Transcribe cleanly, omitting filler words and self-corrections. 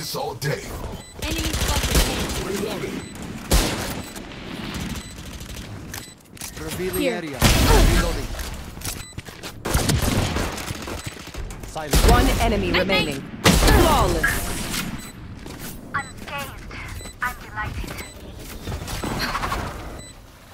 this all day. Enemy spotted. Reloading. Revealing Here. area. Reloading. Silent. One enemy Night, remaining. Flawless.